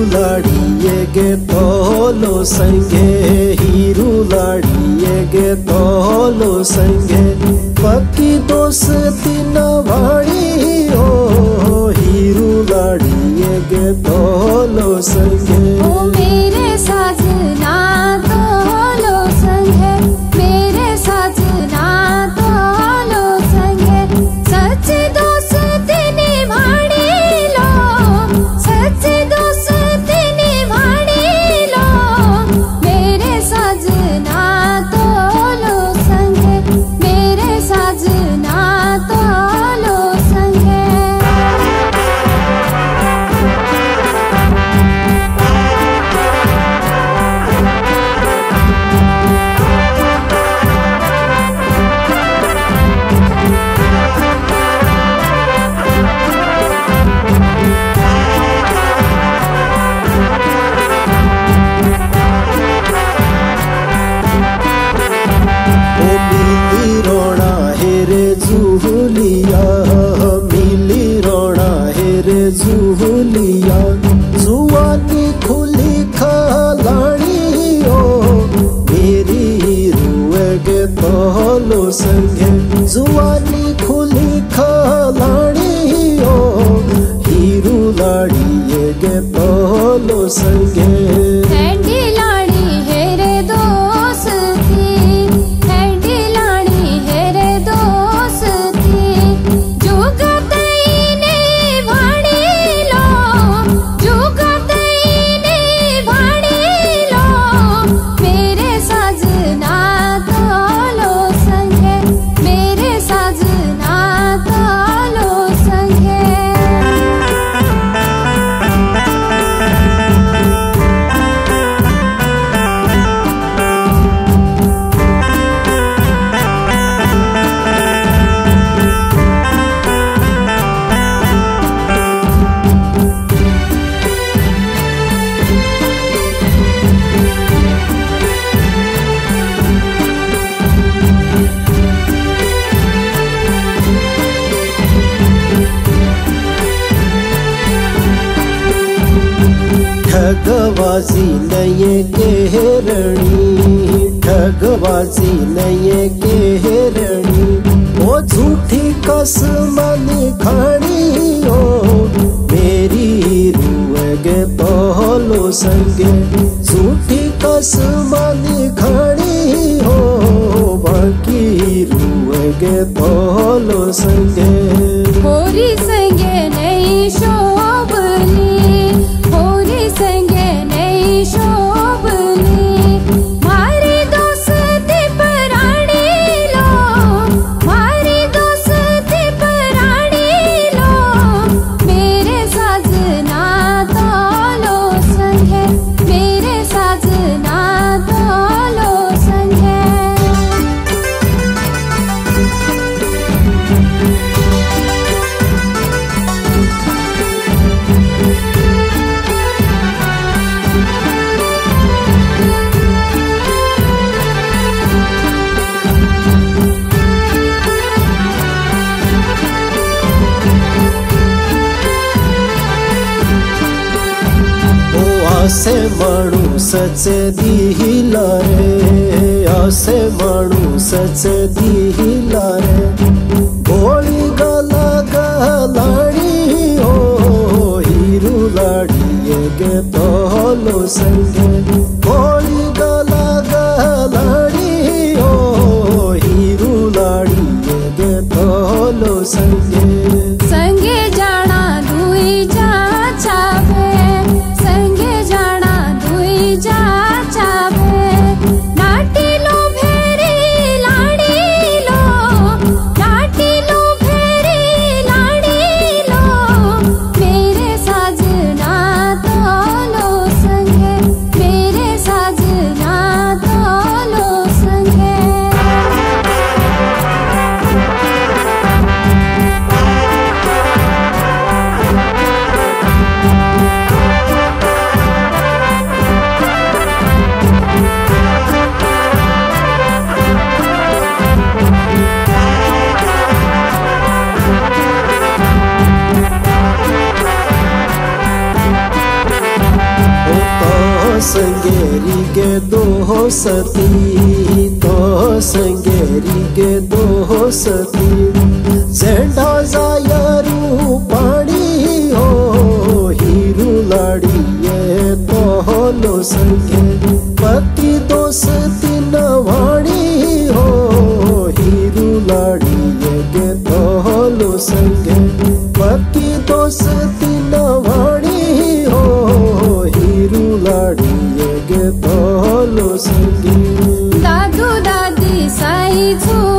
लाड़िए गे तोलो संगे, हीरू लाड़िए गे तोलो संगे, पक्की दोस्ती नवाड़ी ओ, हीरू लाड़िए गे तोलो संगे। ओ मेरे साजना तोलो संगे, मेरे साजना तोलो संगे, सच दोस्ती निभाड़ी लो, सच दोस्ती निभाड़ी लो, मेरे साजना तोलो संगे, मेरे साजना तोलो संगे। झूलिया जुआनी खुली खलाड़ी ओ, मेरी रुए गे तोलो संगे, जुआनी खुली खलाड़ी ओ, हीरू लाड़िए गे तोलो संगे। हैंडी लाड़ी है रे दोस्ती, हैंडी लाड़ी है रे दोस्ती, जुगत इने भाड़ी लो, जुगत इने भाड़ी लो, मेरे साजना तोलो संगे, मेरे साजना तोलो संगे। ठगबाजी नये केरणी, ठगबाजी नये केरणी, ओ झूठी कसम खानी ओ, मेरी रुए गे तोलो संगे, झूठी कसम खानी हो, बाकी रुए गे तोलो संगे। होरी संगे नहीं शोभनी, होरी संगे नहीं शोभनी, मारी दोस्ती पराणी लो, मारी दोस्ती पराणी लो, मेरे साजना तोलो संगे, मेरे साजना तोलो संगे। आसे माणू सच दिला रे, आसे माणू सच दिला रे, गोली गला गलाड़ी ओ, हीरू लाड़िए गे तोलो संगे, गोली गला गलाड़ी ओ, हीरू लाड़िए गे तोलो संगे। संगे जाना दुई जा चावे, संगे जाना दुई जा चावे, नाटी लो भेरी लाड़ी लो, संगेरी गे दो सती तो संगेरी गे दो सती झेंडा जायरू पाणी हो हीरू लाड़िए तो लो संगे पति दोस्ती नवाणी हो हीरू लाड़िए गे तो लो संगे पति दोस्ती नवाणी हो हीरू लाड़िए गे तो लो संगे दादू दादी साई छू